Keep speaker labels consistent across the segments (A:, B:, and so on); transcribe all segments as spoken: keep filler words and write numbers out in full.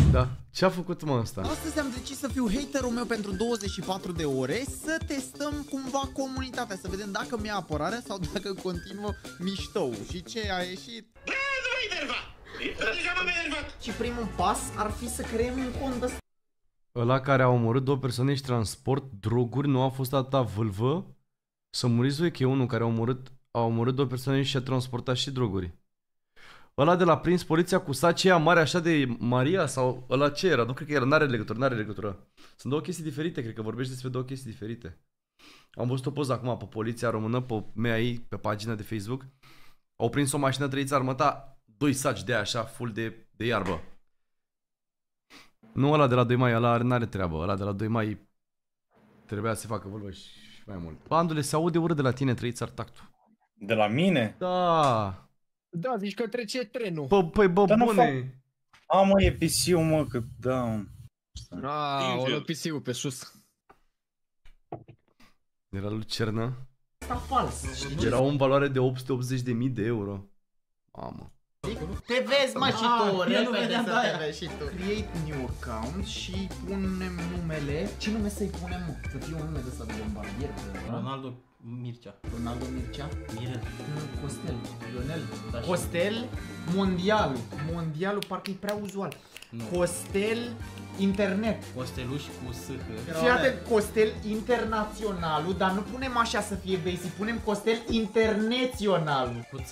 A: Da. Ce-a făcut mă ăsta?
B: Astăzi am decis să fiu haterul meu pentru douăzeci și patru de ore, să testăm cumva comunitatea, să vedem dacă mi-a apărarea sau dacă continuă miștou. Și ce a ieșit? Bă, nu mă enerva! Deja m-am enervat! Și primul pas ar fi să creăm un cont ăsta.
A: Ăla care a omorât două persoane și transport droguri nu a fost atâta vâlvă? Să muriți voi că e unul care a omorât, a omorât două persoane și a transportat și droguri. Ăla de la prins poliția cu sacia mare așa de Maria sau ăla ce era? Nu cred că era, n-are legătură, n-are legătură. Sunt două chestii diferite, cred că vorbești despre două chestii diferite. Am văzut o poză acum pe poliția română, pe M A I, pe pagina de Facebook. Au prins o mașină trăiță armăta, doi saci de așa, full de, de iarbă. Nu ăla de la doi mai, ăla n-are treabă, ăla de la doi mai trebuia să se facă vâlvă și mai mult. Bandule, se aude urât de la tine, trăiți artactul.
C: De la mine?
A: Da.
D: Da, zici că trece trenul.
A: Bă, păi, bă, bune.
C: A, mă, e P C-ul, mă, că da.
D: Aaa, o luat P C-ul pe sus.
A: Era lui Cernă.
B: Asta fals, știi?
A: Era în valoare de opt sute optzeci de mii de euro. Mamă.
B: Te vezi, mă, și tu,
E: Ah, eu nu
B: repede
E: vedeam
B: să
E: de
B: te
E: aia.
B: vezi și tu. Create new account și punem numele. Ce nume să-i punem? Să fie un nume de ăsta de bombardier.
E: Ronaldo Mircea.
B: Ronaldo Mircea?
E: Mirel.
B: Costel. Lionel.
E: Da, și-
B: Costel Mondialul. Mondialul parcă e prea uzual.
E: Nu.
B: Costel Internet.
E: Costeluș cu S H.
B: Fii atent, Costel Internaționalul, dar nu punem așa să fie basic, punem Costel Internaționalul.
E: Cu ț.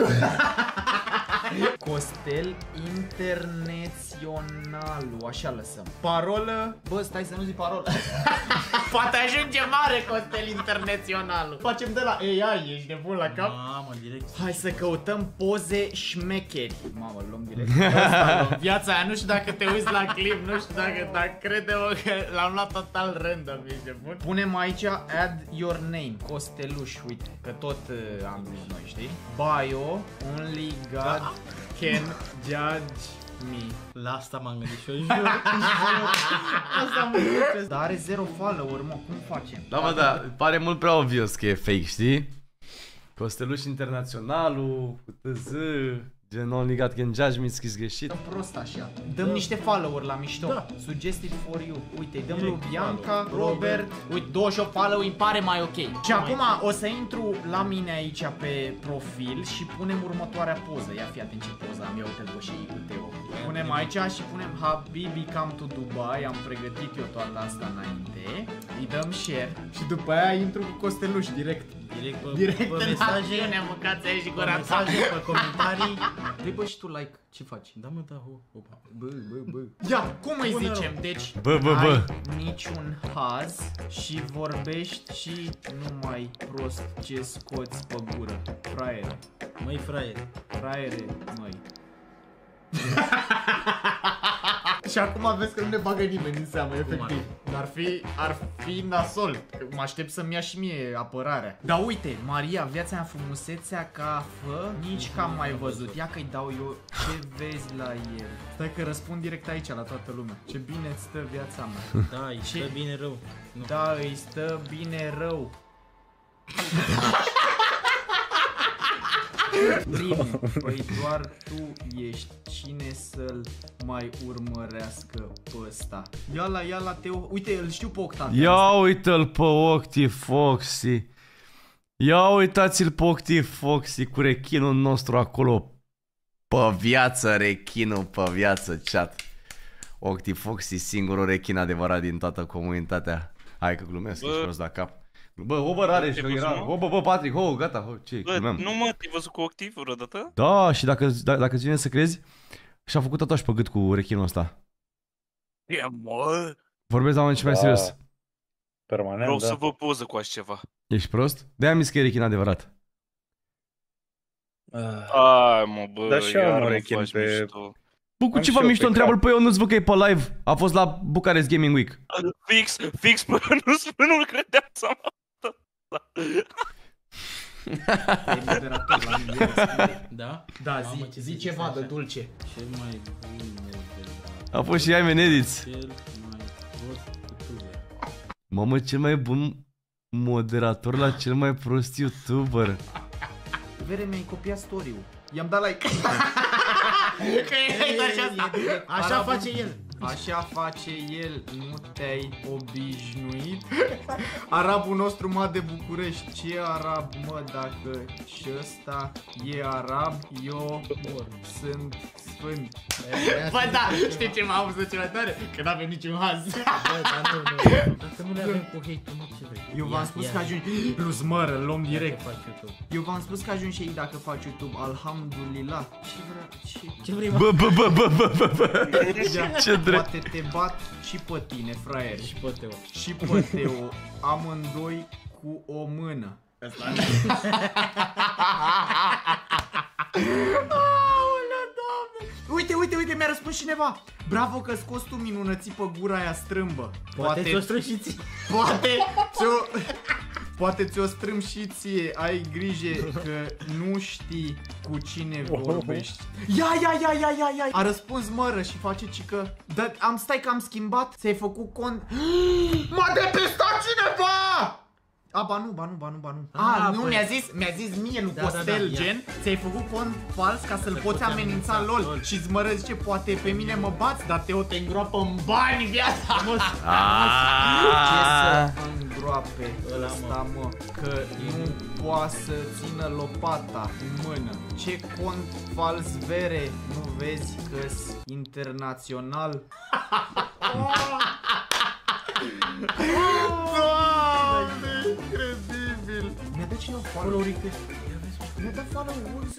B: Costel Internaționalul, așa lăsăm. Parolă, bă, stai să nu zic parolă. Poate ajunge mare Costel Internaționalul. Facem de la A I, ești nebun la cap?
E: Mamă, direct.
B: Hai să căutăm poze șmecheri. Mamă, îl luăm direct. Ăsta luăm. Viața aia, nu știu dacă te uiți la clip, nu știu dacă, dacă crede-mă că l-am luat total random, ești nebun. Punem aici add your name, Costeluș, uite, că tot uh, am zis noi, știi? Bio, only God can judge me.
E: La asta m-am gândit și eu, jur.
B: Asta mă gândesc. Dar are zero follower, mă, cum facem?
A: Da, mă, da, pare mult prea obvious că e fake, știi? Costeluș Internaționalul, cu T Z, gen only God can judge me, scris greșit.
B: Dăm prost așa. Dăm da. niște follower la mișto. Da. Suggested for you. Uite, îi dăm lui Bianca, Robert. Uite, douăzeci și opt follow îmi pare mai ok. Și acum o să intru la mine aici pe profil și punem următoarea poză. Ia fii atent ce poză am eu, uite-l și cu Teo. Punem aici și punem Habibi come to Dubai. Am pregătit eu toată asta înainte. Îi dăm share și după aia intru cu Costeluș direct.
E: Direct pe,
B: Direct
E: pe
B: în
E: mesaje,
B: ne-am mâncat aici și
E: pe
B: gura ta.
E: mesaje, pe comentarii.
B: Dă-i bă și tu like, ce faci?
E: Da, mă, da, ho, opa.
B: Bă, bă, bă. Ia, cum îi
E: Bună,
B: zicem?
E: rău.
B: Deci,
A: Bă, bă, bă.
B: ai niciun haz și vorbești și numai prost ce scoți pe gură. Fraiere,
E: Măi, fraiere.
B: fraiere, măi. Și acum vezi că nu ne bagă nimeni în seamă, efectiv. Ar fi, ar fi nasol. Mă aștept să-mi ia și mie apărarea. Dar uite, Maria, viața mea, frumusețea ca fă, nici că am mai văzut. Ia că-i dau eu ce vezi la el. Stai că răspund direct aici la toată lumea. Ce bine îți stă viața mea.
E: Da, îi
B: Ce?
E: stă bine rău. Nu.
B: Da, îi stă bine rău. Primul, păi doar tu ești. Cine să-l mai urmărească pe ăsta? Ia la, ia la Teo. Uite, îl știu pe Octavian.
A: Ia uite-l pe Octi Foxy. Ia uitați-l pe Octi Foxy cu rechinul nostru acolo. Pe viață, rechinul, pe viață, chat. Octi Foxy, singurul rechin adevărat din toată comunitatea. Hai că glumesc, ești prost la cap. Bă, o bă, rare și era. O bă, bă, Patrick, ho, gata, ho, ce?
F: Bă, nu mă, te-ai văzut cu Octiv vreodată?
A: Da, și dacă, d dacă îți vine să crezi, și-a făcut tatuaj pe gât cu rechinul ăsta.
F: Ia, mă!
A: Vorbesc la un ce mai serios.
C: Permanent,
F: Vreau
C: da.
F: să vă poză cu așa ceva.
A: Ești prost? De-aia mi-s că e rechin adevărat.
F: Ai, mă, bă,
C: Da, și eu am
F: iar
C: un
F: mă
C: rechin
F: faci
C: pe-
F: mișto.
A: Bă, cu
C: Am
A: ce
C: și
A: fac
C: eu
A: mișto?
C: pe
A: Întreabă-l
C: cap.
A: pe eu, nu-ți văd că e pe live. A fost la Bucharest Gaming Week.
F: Fix, fix, până nu spune, nu-l credeam să mă.
B: E moderator la mine.
E: Da?
B: Da,
E: Mamă,
B: zi,
E: ce
B: zi
E: să
B: ceva
E: zici
B: de
E: așa?
B: dulce.
E: Cel mai bun moderator.
A: A fost și Ian Edits.
E: Cel mai prost youtuber.
A: Mamă, cel mai bun moderator la cel mai prost YouTuber.
B: Vere, mi-ai copiat story-ul. I-am dat like. Că e doar asta.
E: Așa face el.
B: Așa face el, nu te-ai obișnuit? Arabul nostru mă de București. Ce arab, mă, dacă și ăsta e arab, eu sunt sfânt. Bă, da, știi ce m-am văzut ceva tare? Că n-avem niciun haz.
E: Bă, dar nu, nu. Dacă nu le avem cu hate-ul, nu ce vrei.
B: Eu v-am spus că ajungi... Plus mără, îl luăm direct.
E: Faci YouTube.
B: Eu v-am spus că ajungi și ei dacă faci YouTube. Alhamdulillah. Ce vrea... Ce...
E: Ce vrei, mă?
A: Bă, bă, bă, bă, bă, bă, bă. Ce drept.
B: Poate te bat și pe tine, fraier.
E: Și pe Teo.
B: Și pe Teo, amândoi cu o mână. Asta Aolea, Doamne! Uite, uite, uite, mi-a răspuns cineva. Bravo că scoți tu minunății pe gura aia strâmbă.
E: Poate ți-o strânshiți.
B: Poate ți-o... Poate ți-o strâm și ție, ai grijă că nu știi cu cine vorbești. Ia, ia, ia, ia, ia, ia. A răspuns mără și face cică. Dar am stai că am schimbat, ți-ai făcut cont. M-a depistat cineva! A, ba nu, ba nu, ba nu, ba nu. A,
E: A,
B: nu,
E: păi.
B: mi-a zis, mi-a zis mie lui
E: Da, da,
B: Costel,
E: da, ia.
B: gen, ți-ai făcut cont fals ca să-l poți amenința lol. Și-ți mără zice, poate pe mine mă bați, dar Teo te îngroapă în bani viața. Ce să îngroape ăsta, mă, că nu poate să țină lopata în mână. Ce cont fals, vere, nu vezi că-s internațional? Doamne, incredibil! Mi-a dat cineva follow request. Mi-a dat follow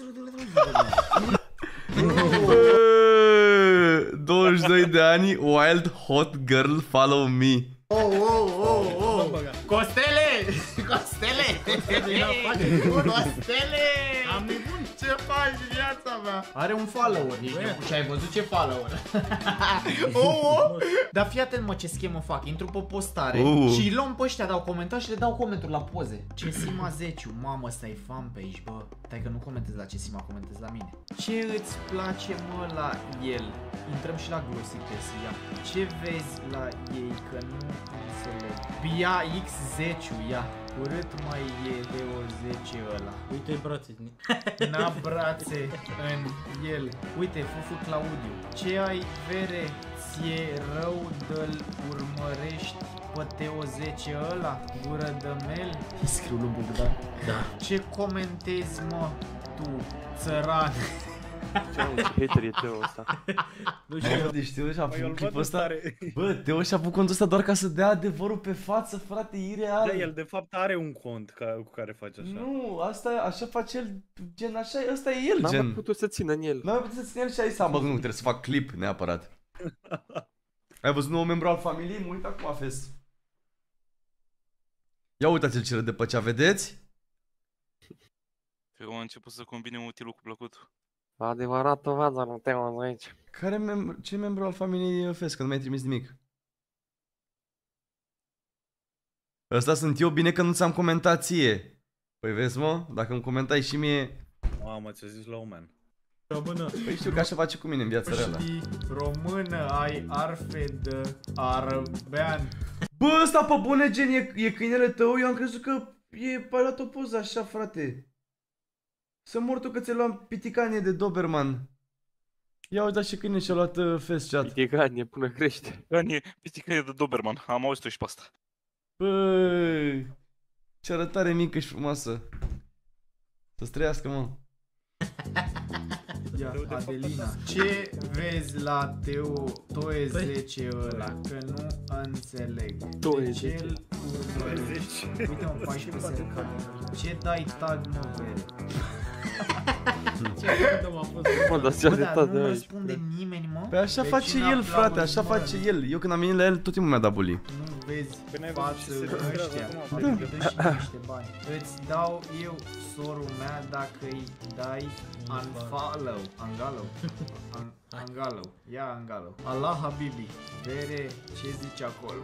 A: douăzeci și doi de ani, wild hot girl, follow me.
B: Oh, oh, oh, oh! Costele! Costele! Costele!
E: Am nebun.
B: Ce faci în viața mea? Are un follower, ești nebun și ai văzut ce follower? Oh, oh! Dar fii atent, mă, ce schemă fac. Intru pe postare
A: Uh.
B: și îi luăm pe ăștia, dau comentarii și le dau comenturi la poze. Cesima zeciu, mamă, ăsta e fanpage, bă. Stai că nu comentez la Cesima, comentez la mine. Ce îți place, mă, la el? Intrăm și la glosite să ia. Ce vezi la ei că nu înțeleg? Bia X zece, ia. Urât mai e de o zece ăla.
E: Uite-i brațe.
B: N-a brațe în el. Uite, Fufu Claudiu. Ce ai, vere? Ți-e rău de-l urmărești pe Teo zece ăla? Gură de mel? Scriu lui Bogdan.
E: Da.
B: Ce comentezi, mă, tu, țăran?
G: Ce hater e Teo ăsta.
E: Nu
A: Bă,
E: știu.
A: deci Teo și-a
C: Bă, eu
A: făcut
C: îl
A: clipul
C: văd
A: ăsta.
C: tare.
A: Bă, Teo și-a făcut contul ăsta doar ca să dea adevărul pe față, frate, ireal.
C: Da, el de fapt are un cont ca, cu care face așa.
A: Nu, asta e, așa face el, gen, așa e, ăsta e el,
G: N-am mai
A: gen.
G: putut să țină în el.
A: N-am mai putut să țin el și a zis, "A, bă, nu, trebuie să fac clip neapărat." Ai văzut nou membru al familiei? Mă uit acum, Fes. Ia uitați-l ce râde pe cea, vedeți?
F: Cred că a început să combine utilul cu plăcutul.
G: Adevărată vaza nu Teo aici.
A: Care mem ce membru al familiei Fes, că nu mi-ai trimis nimic? Ăsta sunt eu, bine că nu ți-am comentat ție. Păi vezi, mă, dacă îmi comentai și mie...
C: Mamă, ți-a zis la omen.
E: Română.
A: Păi știu că așa face cu mine în viața reală.
B: Știi, română, ai arfe de arăbean.
A: Bă, ăsta pe bune, gen, e, e câinele tău? Eu am crezut că e, ai luat o poză așa, frate. Să mor tu că ți-ai luat piticanie de Doberman. Ia uita și câine și-a luat uh, Fes chat.
G: Piticanie până crește.
F: Ganie, pitica e de Doberman, am auzit-o și pe asta.
A: Băi, ce arătare mică și frumoasă. Să-ți trăiască, mă.
B: Ia, Adelina. Ce vezi la Teo Toe zece ăla? Că nu înțeleg.
G: Toe
B: De
G: zece.
B: ce îl urmărești? Uite, mă, paisprezece se încade. Ce dai tag, mă, vere?
E: Ce râdă m-a fost.
G: Mă, dar
B: Bă,
G: ți-a
B: dar
G: arătat de
B: nu
G: aici.
B: răspunde nimeni, mă?
A: Păi așa face
B: Vecina
A: el, frate, așa
B: aplaudă,
A: face
B: mă.
A: el. Eu când am venit la el, tot timpul mi-a dat bully.
B: Nu vezi
C: Păi n-ai văzut
B: față
C: ce se distrează
B: ăștia.
C: acum,
B: Adică
C: frate.
B: dă și niște bani. Îți dau eu, sorul mea, dacă îi dai unfollow. Unfollow. Un- Unfollow. Ia unfollow. Allah Habibi. Vere, ce zici acolo?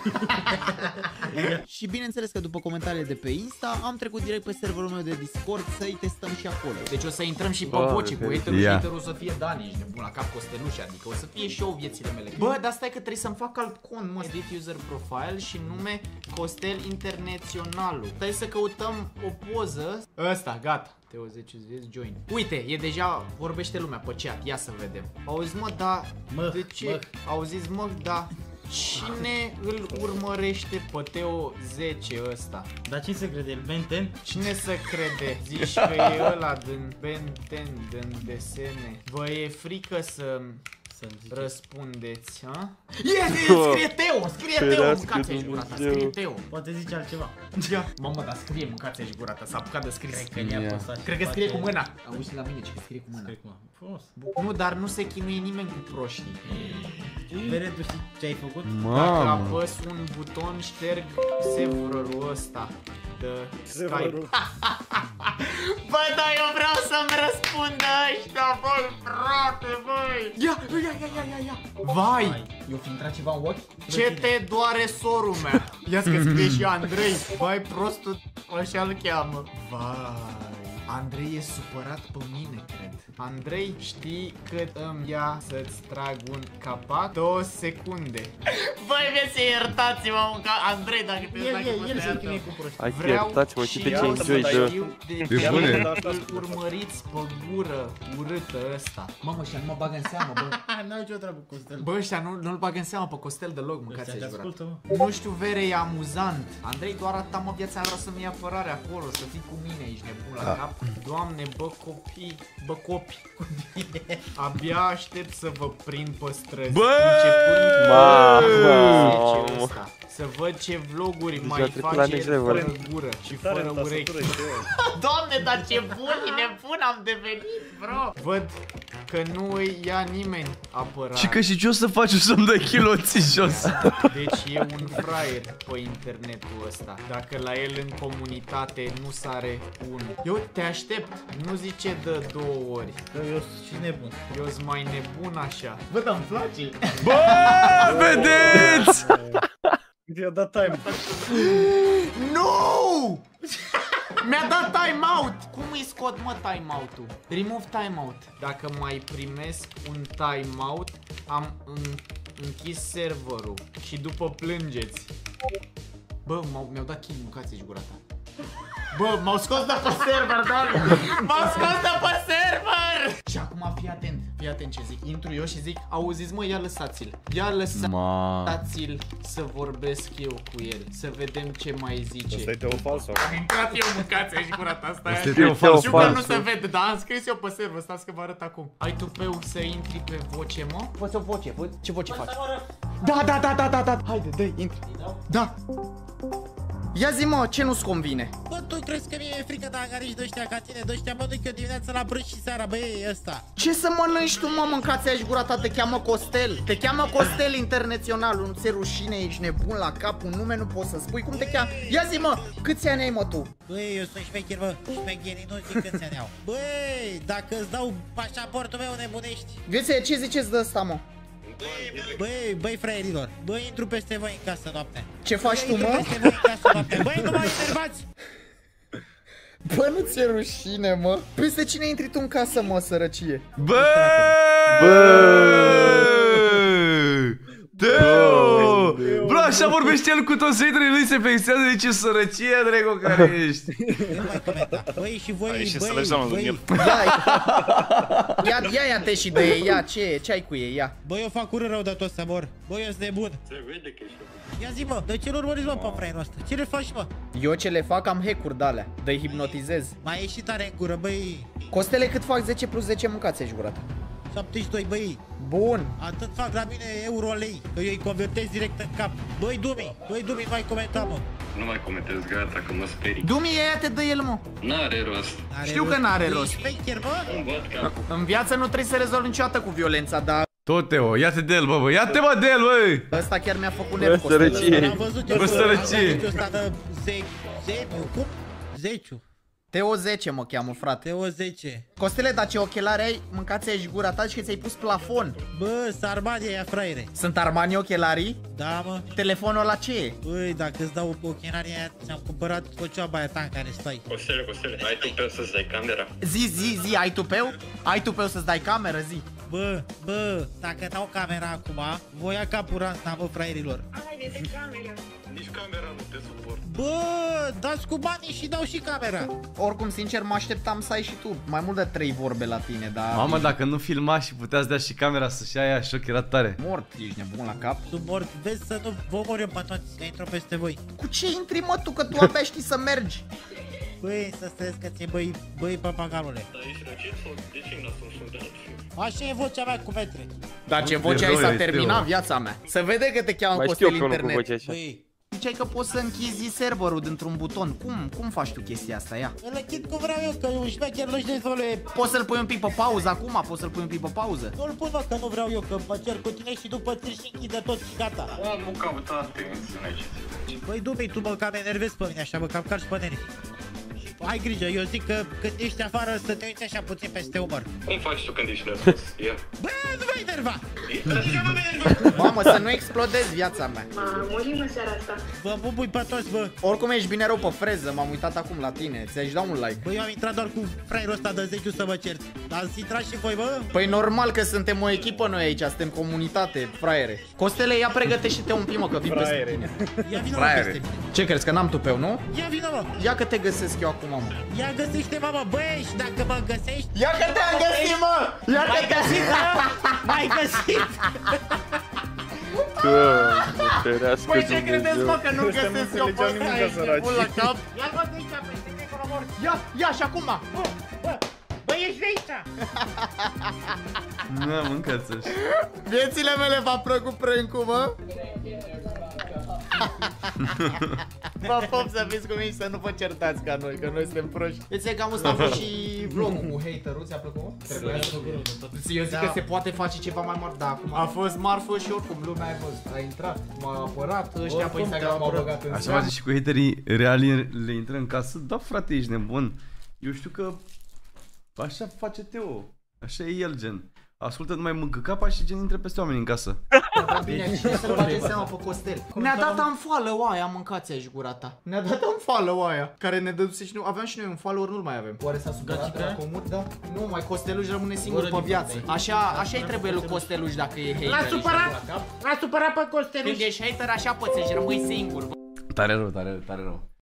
H: Și bineînțeles că după comentariile de pe Insta am trecut direct pe serverul meu de Discord să-i testăm și acolo.
B: Deci o să intrăm și pe
G: Bă,
B: voce cu
G: ok.
B: haterul și
A: Ia.
B: haterul o să fie Dani, ești nebun la cap Costeluș, adică o să fie show viețile mele. Bă, dar stai că trebuie să-mi fac alt cont, mă. Edit user profile și nume Costel Internaționalul. Stai să căutăm o poză. Ăsta, gata. Teo zece vezi, join. Uite, e deja, vorbește lumea pe chat, ia să vedem. Auzi mă, da,
E: Mă,
B: de ce?
E: mă.
B: Auziți mă, da, cine îl urmărește pe Teo zece ăsta?
E: Dar cine se crede? El Ben zece?
B: Cine să crede? Zici că e ăla din Ben zece, din desene. Vă e frică să
E: Să-mi zici.
B: răspundeți, ha? Yes, scrie Teo, scrie Teo, mâncați-i gura ta, scrie Teo.
E: Poate zice altceva.
B: Ia. Mamă, dar scrie, mâncați-i gura ta, s-a apucat de scris.
E: Cred că ne-a postat.
B: Cred că scrie cu mâna. Auzi la mine ce scrie cu mâna.
E: Scrie cu mâna. Frumos.
B: Nu, dar nu se chinuie nimeni cu proștii.
E: Vere, tu știi ce ai făcut?
B: Dacă
A: Mamă.
B: apăs un buton, șterg serverul ăsta de Skype. Bă, dar eu vreau să-mi răspundă ăștia, băi, frate, băi. Ia, ia, ia, ia, ia, ia. Vai, eu fi intrat ceva în ochi? Ce te doare sorul mea? Ia că scrie și Andrei. Vai, prostul, așa-l cheamă. Vai. Andrei e supărat pe mine, cred. Andrei, știi cât îmi ia să-ți trag un capac? Două secunde. Băi, vezi să iertați-mă, mânca... Andrei, dacă te
E: El,
B: dacă
E: el, el se
B: poate
E: chinuie cu proștii.
G: Hai că
B: vreau
G: iertați-mă,
B: și
G: uite ce
B: eu
G: enjoy
B: să
G: dă.
B: știu de
A: E
B: ce
A: bune.
B: îl urmăriți pe gură urâtă ăsta. Mamă, ăștia nu mă bagă în seamă, bă.
E: N-au nicio treabă cu Costel.
B: Bă, ăștia nu, nu-l bagă în seamă pe Costel deloc,
E: Ăștia
B: mâncați-i
E: te
B: gura.
E: ascultă, mă.
B: Nu știu, Vere, e amuzant. Andrei, doar atâta mă viața vreau să-mi ia apărare acolo, să fii cu mine aici, nebun la cap. Doamne, bă copii, bă copii. Abia aștept să vă prind pe străzi.
A: Bă!
B: Începând
G: Mamă!
B: cu zece ăsta. Să văd ce vloguri
G: Deci a
B: mai
G: trecut la
B: face
G: next
B: el
G: level.
B: fără gură și
C: Tare
B: fără
C: în
B: urechi.
C: tastatură, Teo.
B: Doamne, dar ce bun, nebun am devenit, bro. Văd că nu îi ia nimeni apărare.
A: Și că și ce o să faci? O să-mi dai chiloții jos.
B: Deci e un fraier pe internetul ăsta. Dacă la el în comunitate nu sare unul. Eu te aștept, nu zice de două ori.
E: Că eu sunt și nebun.
B: Eu sunt mai nebun așa. Bă, dar îmi place.
A: Bă, vedeți?
C: I-a dat time.
B: Nu! Mi-a dat timeout! Cum îi scot, mă, timeout-ul? Remove timeout. Dacă mai primesc un timeout, am în închis serverul. Și după plângeți. Bă, mi-au dat kill, mâncați-și gura ta. Bă, m-au scos de pe server, doamne! M-au scos de pe server! Și acum fii atent, fii atent ce zic. Intru eu și zic, auziți mă, ia lăsați-l. Ia lăsați-l să vorbesc eu cu el. Să vedem ce mai zice.
C: Asta e Teo falso.
B: Am intrat eu, mâncați-și gura ta, asta
A: Asta e
B: e.
A: Teo falso.
B: Știu că nu se vede, dar am scris eu pe server, stați că vă arăt acum. Ai tupeu să intri pe voce, mă? Poți o voce, ce voce faci? Da, da, da, da, da, da. Haide, dă-i, intri. Da. Ia zi mă, ce nu-ți convine?
I: Bă, tu crezi că mie e frică de angarici de ăștia ca tine? De ăștia mănânc eu dimineața la brânz și seara, băi, ăsta.
B: Ce să mănânci tu, mă, mâncați aici gura ta, te cheamă Costel. Te cheamă Costel Internațional, nu ți-e rușine, ești nebun la cap, un nume nu poți să spui, cum te cheamă? Ia zi mă, câți ani ai mă tu?
I: Băi, eu sunt șmecher, bă, șmecherii nu zic câți ani au. Băi, dacă îți dau pașaportul meu, nebunești.
B: Vezi, ce ziceți de ăsta, mă?
I: Băi, băi, fraierilor, băi, intru peste voi în casă noapte.
B: Ce faci tu,
I: Intru
B: mă?
I: peste voi în casă noapte. Băi, nu mă enervați!
B: Bă, nu ți-e rușine, mă? Peste cine intri tu în casă, mă, sărăcie?
A: Bă! Bă! Teo! Bro, așa vorbește el cu toți haterii lui, se fexează de ce sărăcie, Drego, care ești.
I: Nu mai comenta. Băi, și voi,
F: Aici
I: băi,
F: să lăsăm
I: băi,
F: el.
B: Ia, ia, ia te și de ei, ia, ce, ce ai cu ei, ia.
I: băi, eu fac urât rău de tot să mor. Băi, eu sunt nebun. Se vede că ești nebun. Ia zi, mă, de ce nu urmăriți, mă, pe fraierul ăsta? Ce le faci, mă?
B: Eu ce le fac, am hack-uri de-alea, de-i hipnotizez.
I: Mai ieși tare în gură, băi.
B: Costele, cât fac zece plus zece, mâncați aici gura ta.
I: șaptezeci și doi, băi.
B: Bun.
I: Atât fac la mine euro-lei, că eu îi convertez direct în cap. Băi, Dumi, băi, Dumi, nu mai comenta, mă.
J: Nu mai comentez, gata, că mă sperii.
B: Dumi, ia-te de el, mă.
J: N-are rost.
B: Știu că n-are rost.
I: Ești șmecher, mă?
J: Îmi văd capul.
B: În viață nu trebuie să rezolvi niciodată cu violența, dar
A: Tot, Teo, ia-te de el, bă, bă, ia-te, bă, de el, băi!
B: ăsta chiar mi-a făcut
G: Bă,
B: nerv, Costele.
G: sărăcie.
I: Am văzut eu
A: Bă, sărăcie.
I: ăsta de zeciu, zeciu, cum? Zeciu.
B: Teo zece mă cheamă, frate.
I: Teo zece.
B: Costele, dar ce ochelari ai, mâncați aici gura ta și că ți-ai pus plafon.
I: Bă, sunt Armani aia, fraiere.
B: Sunt Armani ochelarii?
I: Da, mă.
B: Telefonul ăla ce e?
I: Băi, dacă îți dau ochelarii aia, ți-am cumpărat cocioaba aia ta în care stai.
J: Costele, Costele, ai tu pe să-ți dai camera?
B: Zi, zi, zi, ai tupeu? Ai tupeu să-ți dai cameră, zi.
I: Bă, bă, dacă dau camera acum, voi ia capul ransta, bă, fraierilor.
J: Nici camera nu te suport.
I: Bă, dați cu banii și dau și camera.
B: Oricum, sincer, mă așteptam să ai și tu mai mult de trei vorbe la tine, dar...
A: Mamă, dacă nu filma și puteați dea și camera să-și ia aia, șoc, era tare.
B: Mort, ești nebun la cap.
I: Sunt mort, vezi să nu vă omor eu pe toți, că intru peste voi.
B: Cu ce intri, mă, tu, că tu abia știi să mergi?
I: Băi, să stăți că ți băi, băi, papagalule. Așa e vocea mea cu metre.
B: Dar ce voce ai, s-a terminat viața mea. Se vede că te cheamă
G: Mai
B: Costel
G: știu că unul cu
B: internet.
G: vocea așa.
I: Băi,
B: Ziceai că poți să închizi serverul dintr-un buton. Cum? Cum faci tu chestia asta, ia?
I: îl închid cum vreau eu, că un șmecher nu-și dezvole.
B: Poți să-l pui un pic pe pauză acum? Poți să-l pui un pic pe pauză?
I: Nu-l pun, mă, că nu vreau eu, că mă cer cu tine și după ți și închide tot și gata.
J: Da, nu cauta atenție.
I: Băi, du-mi, tu mă cam enervezi pe mine așa, mă cam carci pe nervi. Ai grijă, eu zic că când ești afară să te uiți așa puțin peste umăr.
J: Cum faci tu când ești nervos? Ia.
I: Bă, nu mă enerva!
B: Mamă, să nu explodezi viața mea.
K: Murim în seara asta.
I: Vă bubui pe toți, bă.
B: Oricum ești bine rău pe freză, m-am uitat acum la tine. Ți-aș da un like.
I: Băi, eu am intrat doar cu fraierul ăsta de zeciu să mă cert. Ați intrat și voi, bă?
B: Păi normal că suntem o echipă noi aici, suntem comunitate, fraiere. Costele, ia pregătește-te un pic, mă, că vin peste tine.
I: Ia vină, mă, peste mine.
B: Ce crezi, că n-am tupeu, nu?
I: Ia vină, mă.
B: Ia că te găsesc eu acum, mă.
I: Ia găsește, mă, mă, băi, și dacă mă găsești...
B: Ia că te-am găsit, mă! Ia că
I: M-ai găsit, mă! M-ai găsit!
B: Păi ce credeți, mă, că nu găsesc eu pe ăsta, ești nebun la cap?
I: Ia, mă, de aici, peste mine, cu mor.
B: Ia, ia și acum!
I: Bă, bă, bă, ești de aici!
A: Nu, mâncați-și.
B: Viețile mele v-a plăcut prank-ul, mă? Vă pop să fiți cu mine și să nu vă certați ca noi, că noi suntem proști. Deci cam ăsta a fost și vlogul cu haterul, ți-a plăcut? Trebuia să eu zic că se poate face ceva mai mare, dar acum a fost marfă și oricum lumea ai văzut. A intrat, m-a apărat, ăștia pe Instagram m-au băgat în
A: Așa
B: seamă.
A: face și cu haterii reali, le intră în casă. Da, frate, ești nebun. Eu știu că așa face Teo. Așa e el, gen. Ascultă numai mâncă capa și gen intră peste oameni în casă.
B: Da, bine, cine să-l bage seama pe Costel? Ne-a dat unfollow aia, mâncați-aș gura ta. Ne-a dat unfollow aia, care ne dăduse și nu, aveam și noi un follower, nu-l mai avem. Oare s-a supărat la comut, da? Nu, mai Costeluș rămâne singur pe viață. Așa, așa-i trebuie lui Costeluș dacă e hater.
I: L-a supărat! L-a supărat pe Costeluș!
B: Când ești hater, așa pățești, rămâi singur.
A: Tare rău, tare rău, tare rău.